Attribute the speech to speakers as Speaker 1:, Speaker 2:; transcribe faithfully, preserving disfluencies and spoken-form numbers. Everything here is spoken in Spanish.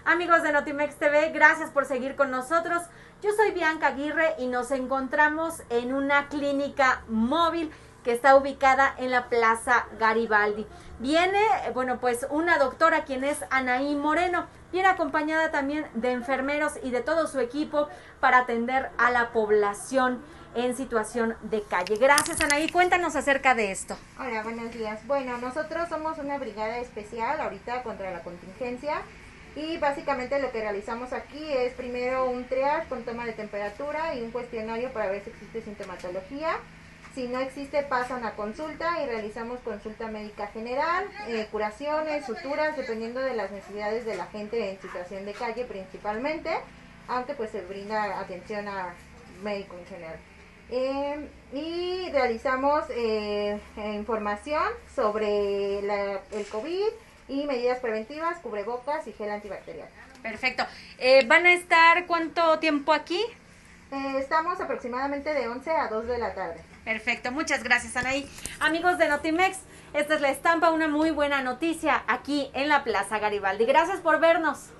Speaker 1: Amigos de Notimex T V, gracias por seguir con nosotros. Yo soy Bianca Aguirre y nos encontramos en una clínica móvil que está ubicada en la Plaza Garibaldi. Viene, bueno, pues una doctora quien es Anaí Moreno. Viene acompañada también de enfermeros y de todo su equipo para atender a la población en situación de calle. Gracias, Anaí. Cuéntanos acerca de esto.
Speaker 2: Hola, buenos días. Bueno, nosotros somos una brigada especial ahorita contra la contingencia y básicamente lo que realizamos aquí es primero un triage con toma de temperatura y un cuestionario para ver si existe sintomatología. Si no existe, pasan a consulta y realizamos consulta médica general, eh, curaciones, suturas, dependiendo de las necesidades de la gente en situación de calle principalmente, aunque pues se brinda atención a médico en general. Eh, y realizamos eh, información sobre la, el COVID y medidas preventivas, cubrebocas y gel antibacterial.
Speaker 1: Perfecto. Eh, ¿Van a estar cuánto tiempo aquí?
Speaker 2: Eh, estamos aproximadamente de once a dos de la tarde.
Speaker 1: Perfecto, muchas gracias, Anaí. Amigos de Notimex, esta es la estampa, una muy buena noticia aquí en la Plaza Garibaldi. Gracias por vernos.